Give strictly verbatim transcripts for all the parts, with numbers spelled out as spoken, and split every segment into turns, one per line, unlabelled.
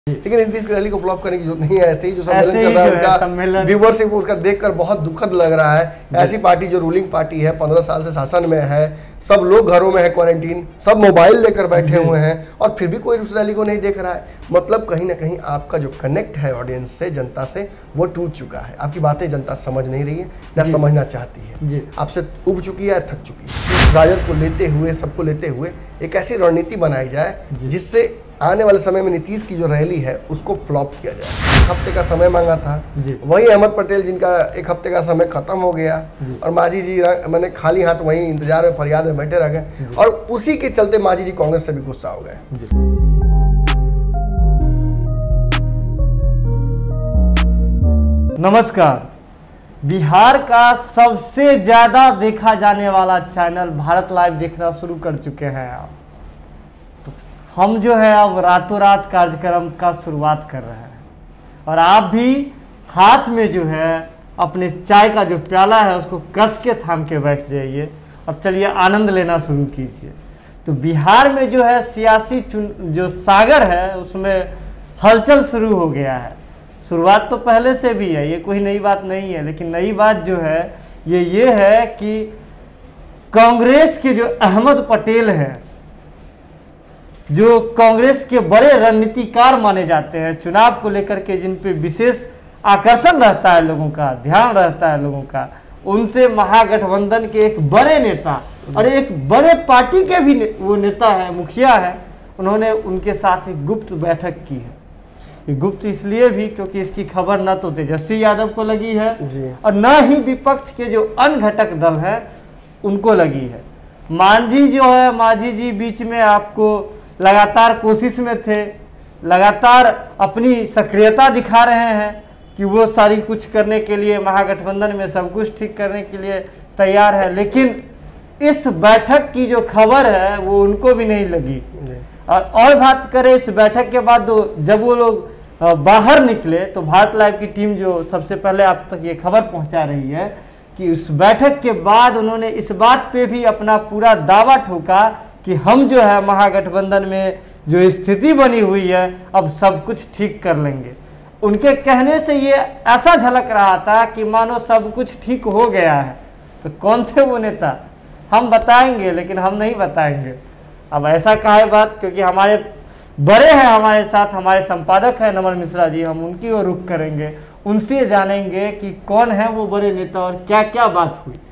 लेकिन नीतीश की रैली को फ्लॉप करने की जरूरत नहीं है। ऐसे ही जो सम्मेलन चल रहा है उनका व्यूअरशिप उसका देखकर बहुत दुखद लग रहा है। ऐसी पार्टी जो रूलिंग पार्टी है, पंद्रह साल से शासन में है, सब लोग घरों में है क्वारंटीन, सब मोबाइल लेकर बैठे हुए हैं और फिर भी कोई उस रैली को नहीं देख रहा है। मतलब कहीं ना कहीं आपका जो कनेक्ट है ऑडियंस से, जनता से, वो टूट चुका है। आपकी बातें जनता समझ नहीं रही है, ना समझना चाहती है, आपसे उब चुकी है, थक चुकी है। राजद को लेते हुए, सबको लेते हुए एक ऐसी रणनीति बनाई जाए जिससे आने वाले समय में नीतीश की जो रैली है उसको फ्लॉप किया जाए। एक हफ्ते का समय मांगा था, वही अहमद पटेल जिनका एक हफ्ते का समय खत्म हो गया और मांझी जी मैंने खाली हाथ वहीं इंतजार में फरियाद में बैठे रह गए और उसी के चलते मांझी जी कांग्रेस से भी गुस्सा हो गए।
नमस्कार। बिहार का सबसे ज्यादा देखा जाने वाला चैनल भारत लाइव देखना शुरू कर चुके हैं आप। तो हम जो है अब रातों रात कार्यक्रम का शुरुआत कर रहे हैं और आप भी हाथ में जो है अपने चाय का जो प्याला है उसको कस के थाम के बैठ जाइए और चलिए आनंद लेना शुरू कीजिए। तो बिहार में जो है सियासी जो सागर है उसमें हलचल शुरू हो गया है। शुरुआत तो पहले से भी है, ये कोई नई बात नहीं है, लेकिन नई बात जो है ये ये है कि कांग्रेस के जो अहमद पटेल हैं, जो कांग्रेस के बड़े रणनीतिकार माने जाते हैं, चुनाव को लेकर के जिन पे विशेष आकर्षण रहता है, लोगों का ध्यान रहता है लोगों का, उनसे महागठबंधन के एक बड़े नेता और एक बड़े पार्टी के भी ने, वो नेता है, मुखिया है, उन्होंने उनके साथ एक गुप्त बैठक की है। ये गुप्त इसलिए भी क्योंकि इसकी खबर न तो तेजस्वी यादव को लगी है और न ही विपक्ष के जो अन्य घटक दल हैं उनको लगी है। मांझी जो है, मांझी जी बीच में आपको लगातार कोशिश में थे, लगातार अपनी सक्रियता दिखा रहे हैं कि वो सारी कुछ करने के लिए, महागठबंधन में सब कुछ ठीक करने के लिए तैयार है, लेकिन इस बैठक की जो खबर है वो उनको भी नहीं लगी। और और बात करें इस बैठक के बाद, जब वो लोग बाहर निकले तो भारत लाइव की टीम जो सबसे पहले आप तक ये खबर पहुंचा रही है कि उस बैठक के बाद उन्होंने इस बात पे भी अपना पूरा दावा ठोका कि हम जो है महागठबंधन में जो स्थिति बनी हुई है अब सब कुछ ठीक कर लेंगे। उनके कहने से ये ऐसा झलक रहा था कि मानो सब कुछ ठीक हो गया है। तो कौन थे वो नेता हम बताएंगे, लेकिन हम नहीं बताएंगे। अब ऐसा कहा है बात क्योंकि हमारे बड़े हैं हमारे साथ, हमारे संपादक हैं नमन मिश्रा जी, हम उनकी ओर रुख करेंगे, उनसे जानेंगे कि कौन है वो बड़े नेता और क्या क्या बात हुई।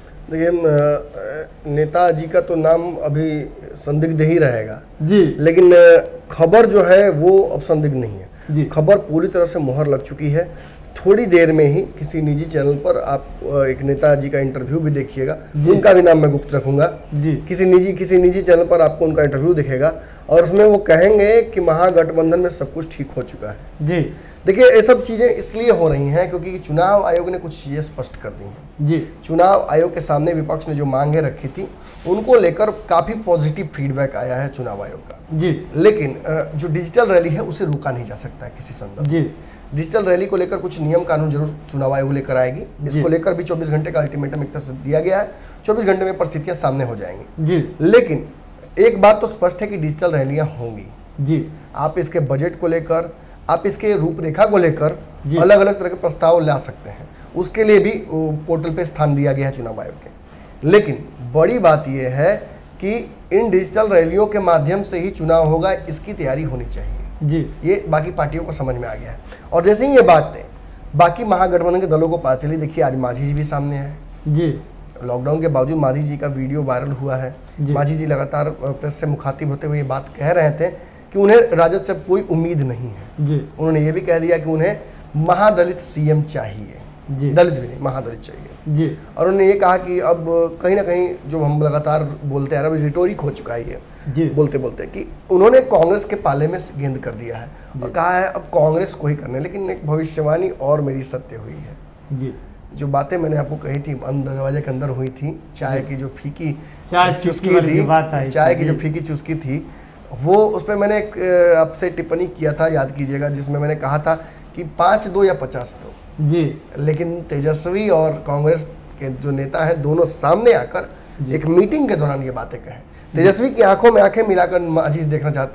देखिए, नेताजी का तो नाम अभी संदिग्ध ही रहेगा
जी,
लेकिन खबर जो है वो अब संदिग्ध नहीं है। खबर पूरी तरह से मुहर लग चुकी है। थोड़ी देर में ही किसी निजी चैनल पर आप एक नेताजी का इंटरव्यू भी देखिएगा, उनका भी नाम मैं गुप्त रखूंगा जी। किसी निजी किसी निजी चैनल पर आपको उनका इंटरव्यू दिखेगा और उसमें वो कहेंगे कि महागठबंधन में सब कुछ ठीक हो चुका है जी। देखिए, ये सब चीजें इसलिए हो रही हैं क्योंकि चुनाव आयोग ने कुछ चीजें स्पष्ट कर दी हैं जी। चुनाव आयोग के सामने विपक्ष ने जो मांगे रखी थी उनको लेकर काफी पॉजिटिव फीडबैक आया है चुनाव आयोग का जी। लेकिन जो डिजिटल रैली है उसे रोका नहीं जा सकता है किसी संदर्भ जी। डिजिटल रैली को लेकर कुछ नियम कानून जरूर चुनाव आयोग लेकर आएगी। इसको लेकर भी चौबीस घंटे का अल्टीमेटम एक तरह से दिया गया है। चौबीस घंटे में परिस्थितियां सामने हो जाएंगी जी। लेकिन एक बात तो स्पष्ट है कि डिजिटल रैलियां होंगी जी। आप इसके बजट को लेकर, आप इसके रूपरेखा को लेकर अलग अलग तरह के प्रस्ताव ला सकते हैं, उसके लिए भी पोर्टल पे स्थान दिया गया है चुनाव आयोग के। लेकिन बड़ी बात यह है कि इन डिजिटल रैलियों के माध्यम से ही चुनाव होगा, इसकी तैयारी होनी चाहिए जी। ये बाकी पार्टियों को समझ में आ गया है और जैसे ही ये बात है बाकी महागठबंधन के दलों को पता चली। देखिए, आज मांझी जी भी सामने है जी। लॉकडाउन के बावजूद मांझी जी का वीडियो वायरल हुआ है। मांझी जी लगातार प्रेस से मुखातिब होते हुए ये बात कह रहे थे कि उन्हें राजद से कोई उम्मीद नहीं है जी। उन्होंने ये भी कह दिया कि उन्हें महादलित सीएम चाहिए जी। दलित भी नहीं, महादलित चाहिए जी। और उन्होंने ये कहा कि अब कहीं ना कहीं जो हम लगातार बोलते आ रहे हैं रिटोरिक हो चुका है ये जी। बोलते बोलते कि उन्होंने कांग्रेस के पाले में गेंद कर दिया है और कहा है अब कांग्रेस को ही करने। लेकिन एक भविष्यवाणी और मेरी सत्य हुई है जी। जो बातें मैंने आपको कही थी बंद दरवाजे के अंदर हुई थी, चाय की जो फीकी चुस्की थी, चाय की जो फीकी चुस्की थी, वो उस पर मैंने एक आपसे टिप्पणी किया था, याद कीजिएगा, जिसमें मैंने कहा था कि पाँच दो या पचास दो जी। लेकिन तेजस्वी और कांग्रेस के जो नेता हैं दोनों सामने आकर एक मीटिंग के दौरान ये बातें कहें। तेजस्वी की आंखों में आंखें मिलाकर अजीज देखना चाहते हैं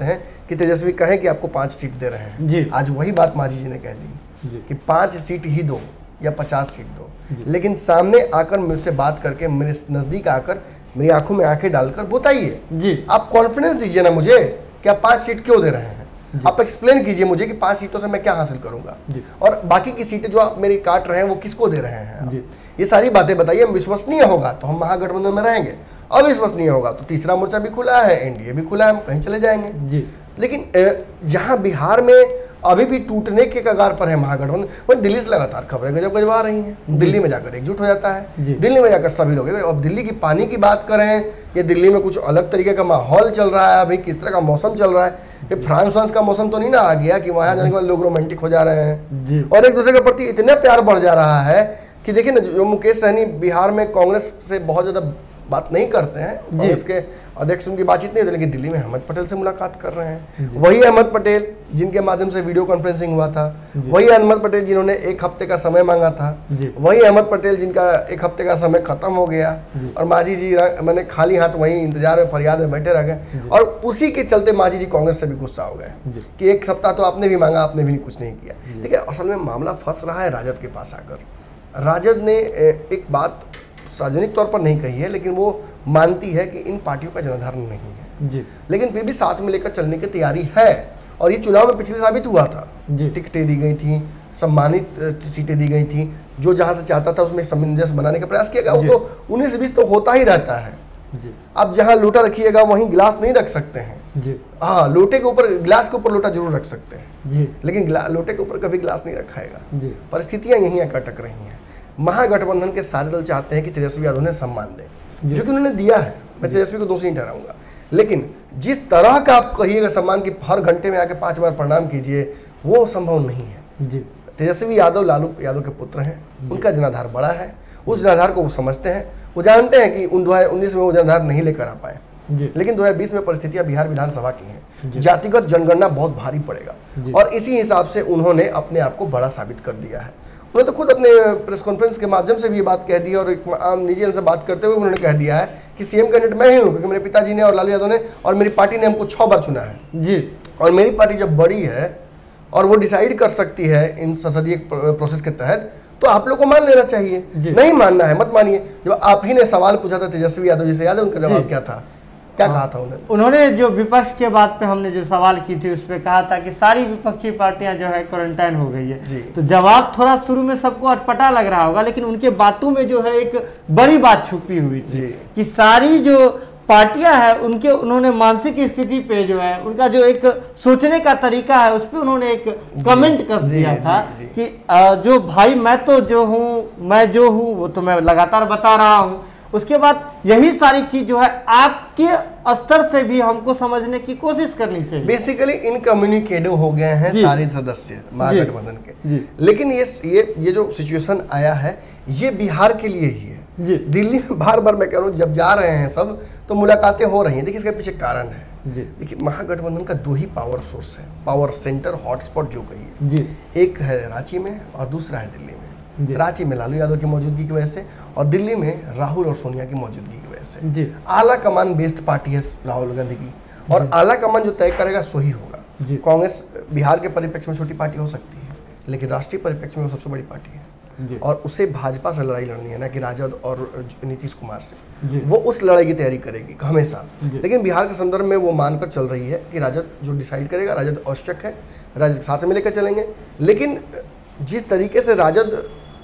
कि तेजस्वी कहें कि आपको पाँच सीट दे रहे हैं
जी।
आज वही बात मांझी जी ने कह दी कि पाँच सीट ही दो या पचास सीट दो, लेकिन सामने आकर मुझसे बात करके मेरे नज़दीक आकर मेरी आंखों में आंखें डालकर बताइए जी, आप कॉन्फिडेंस दीजिए ना मुझे कि आप पाँच सीट क्यों दे रहे हैं, आप एक्सप्लेन कीजिए मुझे कि पांच सीटों से मैं क्या हासिल करूंगा और बाकी की सीटें जो आप मेरी काट रहे हैं वो किसको दे रहे हैं, ये सारी बातें बताइए। विश्वसनीय होगा तो हम महागठबंधन में रहेंगे, अविश्वसनीय होगा तो तीसरा मोर्चा भी खुला है, एनडीए भी खुला है, हम कहीं चले जाएंगे जी। लेकिन जहां बिहार में अभी भी टूटने के कगार पर है महागठबंधन, वही दिल्ली से लगातार खबरें गजब गजबा रही हैं, दिल्ली में जाकर एकजुट हो जाता है, दिल्ली में जाकर सभी लोग। अब दिल्ली की पानी की बात करें, ये दिल्ली में कुछ अलग तरीके का माहौल चल रहा है, अभी किस तरह का मौसम चल रहा है, ये फ्रांस फ्रांस का मौसम तो नहीं ना आ गया कि वहां जाने के बाद लोग रोमांटिक हो जा रहे हैं और एक दूसरे के प्रति इतना प्यार बढ़ जा रहा है कि देखिए ना, जो मुकेश सहनी बिहार में कांग्रेस से बहुत ज्यादा बात नहीं करते हैं, कांग्रेस के अध्यक्ष उनकी बातचीत नहीं होती, लेकिन दिल्ली में अहमद पटेल से मुलाकात कर रहे हैं, वही अहमद पटेल जिनके माध्यम से वीडियो कॉन्फ्रेंसिंग हुआ था, वही अहमद पटेल जिन्होंने एक हफ्ते का समय मांगा था, वही अहमद पटेल जिनका एक हफ्ते का समय खत्म हो गया और मांझी जी मैंने खाली हाथ वहीं इंतजार में फरियाद में बैठे रह गए और उसी के चलते मांझी जी कांग्रेस से भी गुस्सा हो गए कि एक सप्ताह तो आपने भी मांगा, आपने भी कुछ नहीं किया। देखिए असल में मामला फंस रहा है राजद के पास आकर। राजद ने एक बात सार्वजनिक तौर पर नहीं कही है, लेकिन वो मानती है कि इन पार्टियों का जनाधारण नहीं है जी, लेकिन फिर भी साथ में लेकर चलने की तैयारी है और ये चुनाव में पिछले साबित हुआ था, टिकटें दी गई थी, सम्मानित सीटें दी गई थी, जो जहां से चाहता था उसमें सामंजस्य बनाने का प्रयास किया गया। वो तो उन्नीस बीस तो होता ही रहता है जी। अब जहां लोटा रखिएगा वहीं गिलास नहीं रख सकते हैं जी। हाँ, लोटे के ऊपर गिलास के ऊपर लोटा जरूर रख सकते हैं जी, लेकिन लोटे के ऊपर कभी गिलास नहीं रखाएगा जी। परिस्थितियां यहीं आकर अटक रही हैं। महागठबंधन के सारे दल चाहते हैं कि तेजस्वी यादव ने सम्मान दें, जो कि उन्होंने दिया है, मैं तेजस्वी को दोषी नहीं ठहराऊंगा, लेकिन जिस तरह का आप कहिएगा सम्मान की हर घंटे में आके पांच बार प्रणाम कीजिए, वो संभव नहीं है जी। तेजस्वी यादव लालू यादव के पुत्र हैं, उनका जनाधार बड़ा है, उस जनाधार को वो समझते हैं, वो जानते हैं कि उन दो हजार उन्नीस में वो जनाधार नहीं लेकर आ पाए, लेकिन दो हजार बीस में परिस्थितियां बिहार विधानसभा की हैं, जातिगत जनगणना बहुत भारी पड़ेगा और इसी हिसाब से उन्होंने अपने आप को बड़ा साबित कर दिया है। उन्होंने तो खुद अपने प्रेस कॉन्फ्रेंस के माध्यम से भी ये बात कह दी और एक आम निजी जन से बात करते हुए उन्होंने कह दिया है कि सीएम कैंडिडेट मैं ही हूँ, क्योंकि मेरे पिताजी ने और लालू यादव ने और मेरी पार्टी ने हमको छह बार चुना है जी, और मेरी पार्टी जब बड़ी है और वो डिसाइड कर सकती है इन संसदीय प्रोसेस के तहत, तो आप लोग को मान लेना चाहिए, नहीं मानना है मत मानिए। जब आप ही ने सवाल पूछा था तेजस्वी यादव जी से, याद है उनका जवाब क्या था, क्या कहा था उन्होंने?
उन्होंने जो विपक्ष के बात पे हमने जो सवाल की थी उस पर कहा था कि सारी विपक्षी पार्टियां जो है क्वारंटाइन हो गई है, तो जवाब थोड़ा शुरू में सबको अटपटा लग रहा होगा, लेकिन उनके बातों में जो है एक बड़ी बात छुपी हुई थी कि सारी जो पार्टियां हैं उनके उन्होंने मानसिक स्थिति पे जो है उनका जो एक सोचने का तरीका है उस पर उन्होंने एक कमेंट कर दिया था कि जो भाई मैं तो जो हूँ मैं जो हूँ वो तो मैं लगातार बता रहा हूँ। उसके बाद यही सारी चीज जो है आपके स्तर से भी हमको समझने की कोशिश करनी चाहिए।
बेसिकली इनकम्युनिकेटिव हो गए हैं सारे सदस्य महागठबंधन के, लेकिन ये ये ये जो सिचुएशन आया है ये बिहार के लिए ही है जी। दिल्ली में बार बार मैं कह रहा हूँ जब जा रहे हैं सब तो मुलाकातें हो रही हैं, देखिए इसके पीछे कारण है जी। देखिए महागठबंधन का दो ही पावर सोर्स है, पावर सेंटर हॉटस्पॉट जो कहिए जी, एक है रांची में और दूसरा है दिल्ली में। रांची में लालू यादव की मौजूदगी की वजह से और दिल्ली में राहुल और सोनिया की मौजूदगी की वजह से जी। आला कमान बेस्ड पार्टी है राहुल गांधी की और आला कमान जो तय करेगा सो ही होगा। कांग्रेस बिहार के परिप्रेक्ष्य में छोटी पार्टी हो सकती है, लेकिन राष्ट्रीय परिप्रेक्ष्य में वो सबसे बड़ी पार्टी है और उसे भाजपा से लड़ाई लड़नी है ना कि राजद और नीतीश कुमार से, वो उस लड़ाई की तैयारी करेगी हमेशा। लेकिन बिहार के संदर्भ में वो मानकर चल रही है कि राजद जो डिसाइड करेगा, राजद आवश्यक है, राजद साथ में लेकर चलेंगे। लेकिन जिस तरीके से राजद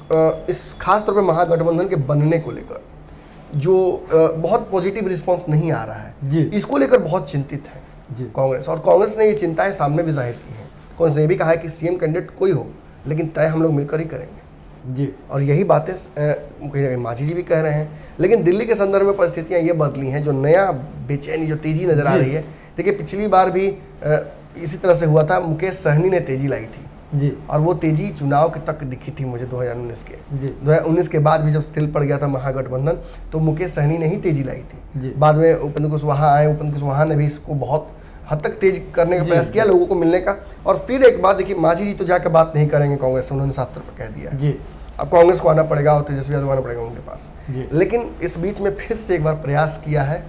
इस खास तौर पे महागठबंधन के बनने को लेकर जो बहुत पॉजिटिव रिस्पांस नहीं आ रहा है, इसको लेकर बहुत चिंतित है कांग्रेस, और कांग्रेस ने ये चिंताएं सामने भी जाहिर की हैं। कांग्रेस ने ये भी कहा है कि सीएम कैंडिडेट कोई हो लेकिन तय हम लोग मिलकर ही करेंगे जी, और यही बातें कहीं ना कहीं मांझी जी भी कह रहे हैं। लेकिन दिल्ली के संदर्भ में परिस्थितियां ये बदली हैं, जो नया बेचैनी जो तेजी नजर आ रही है। देखिए पिछली बार भी इसी तरह से हुआ था, मुकेश सहनी ने तेजी लाई थी जी, और वो तेजी चुनाव के तक दिखी थी मुझे दो हजार उन्नीस के दो हजार उन्नीस के बाद भी जब स्थिर पड़ गया था महागठबंधन तो मुकेश सहनी ने ही तेजी लाई थी। बाद में उपेंद्र कुशवाहा आए, उपेंद्र कुशवाहा ने भी इसको बहुत हद तक तेज करने का प्रयास किया, लोगों को मिलने का। और फिर एक बात देखिए, मांझी जी तो जाकर बात नहीं करेंगे कांग्रेस से, उन्होंने साफ तौर पर कह दिया जी। अब कांग्रेस को आना पड़ेगा और तेजस्वी यादव आना पड़ेगा उनके पास। लेकिन इस बीच में फिर से एक बार प्रयास किया है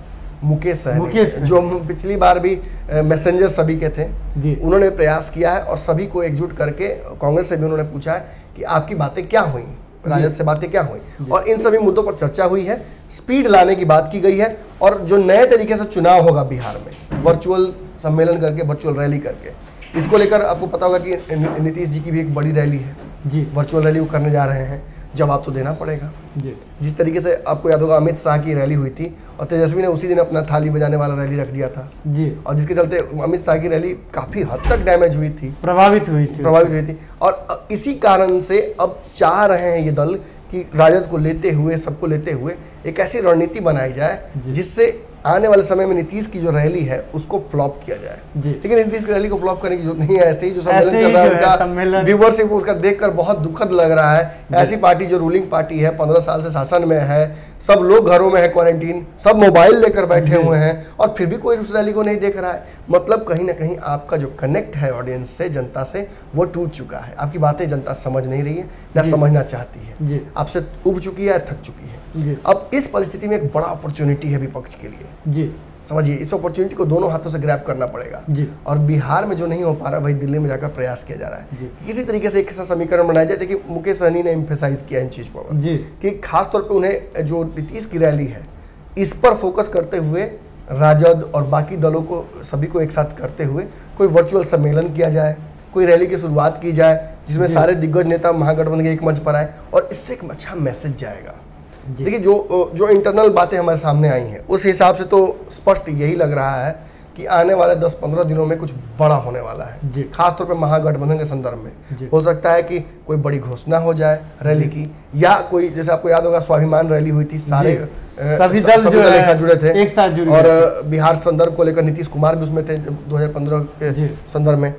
मुकेश सहनी,
मुकेश
जो पिछली बार भी मैसेंजर सभी के थे
जी।
उन्होंने प्रयास किया है और सभी को एकजुट करके कांग्रेस से भी उन्होंने पूछा है कि आपकी बातें क्या हुई, राजद से बातें क्या हुई, और इन सभी मुद्दों पर चर्चा हुई है। स्पीड लाने की बात की गई है और जो नए तरीके से चुनाव होगा बिहार में, वर्चुअल सम्मेलन करके, वर्चुअल रैली करके, इसको लेकर आपको पता होगा कि नीतीश जी की भी एक बड़ी रैली है
जी,
वर्चुअल रैली वो करने जा रहे हैं। जवाब तो देना पड़ेगा
जी।
जिस तरीके से आपको याद होगा अमित शाह की रैली हुई थी और तेजस्वी ने उसी दिन अपना थाली बजाने वाला रैली रख दिया था
जी,
और जिसके चलते अमित शाह की रैली काफी हद तक डैमेज हुई थी,
प्रभावित हुई थी
प्रभावित हुई थी। और इसी कारण से अब चाह रहे हैं ये दल कि राजद को लेते हुए, सबको लेते हुए एक ऐसी रणनीति बनाई जाए जिससे आने वाले समय में नीतीश की जो रैली है उसको फ्लॉप किया जाए। लेकिन नीतीश की रैली को फ्लॉप करने की जरूरत नहीं है। ऐसे ही जो सम्मेलन चल रहा है उनका व्यूअरशिप उसका देखकर बहुत दुखद लग रहा है। ऐसी पार्टी जो रूलिंग पार्टी है, पंद्रह साल से शासन में है, सब लोग घरों में है क्वारंटीन, सब मोबाइल लेकर बैठे हुए हैं और फिर भी कोई उस रैली को नहीं देख रहा है। मतलब कहीं ना कहीं आपका जो कनेक्ट है ऑडियंस से, जनता से, वो टूट चुका है। आपकी बातें जनता समझ नहीं रही है, ना समझना चाहती है, आपसे उब चुकी है, थक चुकी है। अब इस परिस्थिति में एक बड़ा अपॉर्चुनिटी है विपक्ष के लिए जी। समझिए, इस अपॉर्चुनिटी को दोनों हाथों से ग्रैब करना पड़ेगा जी। और बिहार में जो नहीं हो पा रहा, भाई दिल्ली में जाकर प्रयास किया जा रहा है जी। किसी तरीके से एक ऐसा समीकरण बनाया जाए। देखिए, मुकेश सहनी ने एम्फेसाइज किया इन चीज पर जी कि खासतौर पे उन्हें जो नीतीश की रैली है इस पर फोकस करते हुए राजद और बाकी दलों को, सभी को एक साथ करते हुए कोई वर्चुअल सम्मेलन किया जाए, कोई रैली की शुरुआत की जाए जिसमें सारे दिग्गज नेता महागठबंधन के एक मंच पर आए और इससे एक अच्छा मैसेज जाएगा। देखिए, जो जो इंटरनल बातें हमारे सामने आई हैं उस हिसाब से तो स्पष्ट यही लग रहा है कि आने वाले दस पंद्रह दिनों में कुछ बड़ा होने वाला है, खासतौर पे महागठबंधन के संदर्भ में। हो सकता है कि कोई बड़ी घोषणा हो जाए रैली की, या कोई, जैसे आपको याद होगा स्वाभिमान रैली हुई थी, सारे
सभी दल जो
एक साथ जुड़े थे,
एक साथ जुड़े,
और बिहार संदर्भ को लेकर नीतीश कुमार भी उसमें थे दो हजार पंद्रह के संदर्भ में।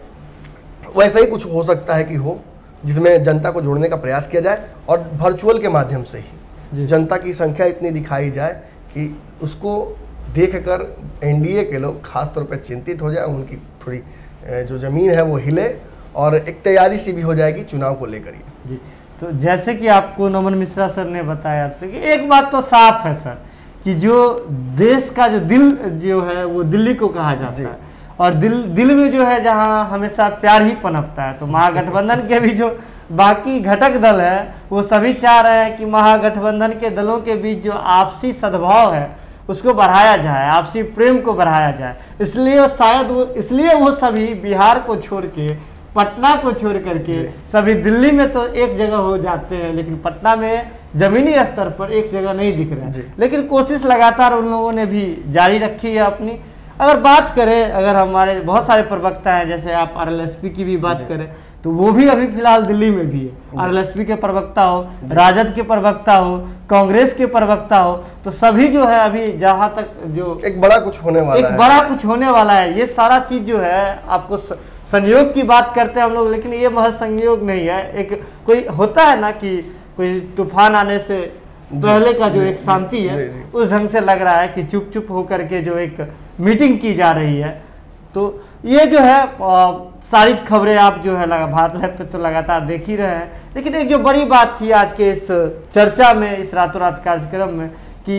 वैसा ही कुछ हो सकता है कि हो, जिसमें जनता को जोड़ने का प्रयास किया जाए और वर्चुअल के माध्यम से ही जनता की संख्या इतनी दिखाई जाए कि उसको देखकर एनडीए के लोग खास तौर पर चिंतित हो जाए, उनकी थोड़ी जो जमीन है वो हिले और एक तैयारी सी भी हो जाएगी चुनाव को लेकर ही
जी। तो जैसे कि आपको नमन मिश्रा सर ने बताया था कि एक बात तो साफ है सर कि जो देश का जो दिल जो है वो दिल्ली को कहा जाता है, और दिल दिल में जो है जहाँ हमेशा प्यार ही पनपता है। तो महागठबंधन के भी जो बाकी घटक दल है वो सभी चाह रहे हैं कि महागठबंधन के दलों के बीच जो आपसी सद्भाव है उसको बढ़ाया जाए, आपसी प्रेम को बढ़ाया जाए। इसलिए शायद वो इसलिए वो सभी बिहार को छोड़ के, पटना को छोड़ करके सभी दिल्ली में तो एक जगह हो जाते हैं, लेकिन पटना में जमीनी स्तर पर एक जगह नहीं दिख रहा है। लेकिन कोशिश लगातार उन लोगों ने भी जारी रखी है अपनी। अगर बात करें, अगर हमारे बहुत सारे प्रवक्ता हैं, जैसे आप आरएलएसपी की भी बात करें तो वो भी अभी फिलहाल दिल्ली में भी है। आरएलएसपी के प्रवक्ता हो, राजद के प्रवक्ता हो, कांग्रेस के प्रवक्ता हो, तो सभी जो है अभी जहां तक जो
एक बड़ा कुछ होने वाला
एक
है,
बड़ा कुछ होने वाला है। ये सारा चीज जो है, आपको संयोग की बात करते हैं हम लोग, लेकिन ये महज संयोग नहीं है। एक कोई होता है ना कि कोई तूफान आने से पहले का जो एक शांति है, उस ढंग से लग रहा है कि चुप चुप होकर के जो एक मीटिंग की जा रही है। तो ये जो है आ, सारी खबरें आप जो है लगा भारत लाइव पे तो लगातार देख ही रहे हैं। लेकिन एक जो बड़ी बात थी आज के इस चर्चा में, इस रातों रात कार्यक्रम में, कि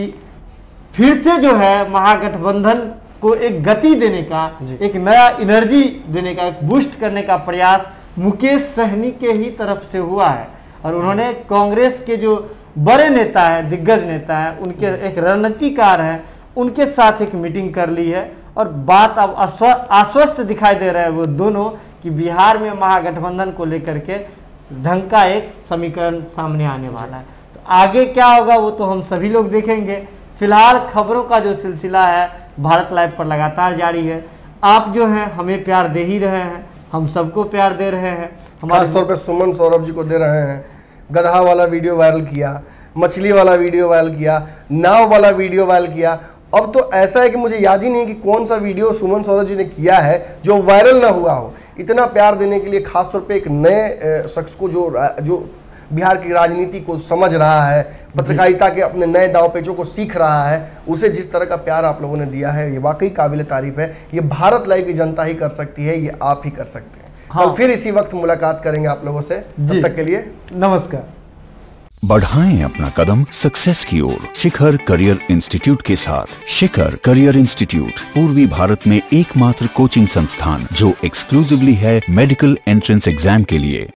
फिर से जो है महागठबंधन को एक गति देने का, एक नया एनर्जी देने का, एक बूस्ट करने का प्रयास मुकेश सहनी के ही तरफ से हुआ है। और उन्होंने कांग्रेस के जो बड़े नेता हैं, दिग्गज नेता हैं, उनके एक रणनीतिकार हैं, उनके साथ एक मीटिंग कर ली है। और बात अब आश्वस्त दिखाई दे रहा है वो दोनों कि बिहार में महागठबंधन को लेकर के ढंग का एक समीकरण सामने आने वाला है। तो आगे क्या होगा वो तो हम सभी लोग देखेंगे। फिलहाल खबरों का जो सिलसिला है भारत लाइव पर लगातार जारी है। आप जो हैं हमें प्यार दे ही रहे हैं, हम सबको प्यार दे रहे हैं।
हमारे तौर पे सुमन सौरभ जी को दे रहे हैं। गधा वाला वीडियो वायरल किया, मछली वाला वीडियो वायरल किया, नाव वाला वीडियो वायरल किया। अब तो ऐसा है कि मुझे याद ही नहीं कि कौन सा वीडियो सुमन सौरभ जी ने किया है जो वायरल ना हुआ हो। इतना प्यार देने के लिए खासतौर पे एक नए शख्स को जो जो बिहार की राजनीति को समझ रहा है, पत्रकारिता के अपने नए दांव पेचों को सीख रहा है, उसे जिस तरह का प्यार आप लोगों ने दिया है, ये वाकई काबिल तारीफ है। ये भारत लाइव की जनता ही कर सकती है, ये आप ही कर सकते हैं। हाँ। तो फिर इसी वक्त मुलाकात करेंगे आप लोगों से। तब तक के लिए
नमस्कार।
बढ़ाएं अपना कदम सक्सेस की ओर शिखर करियर इंस्टीट्यूट के साथ। शिखर करियर इंस्टीट्यूट पूर्वी भारत में एकमात्र कोचिंग संस्थान जो एक्सक्लूसिवली है मेडिकल एंट्रेंस एग्जाम के लिए।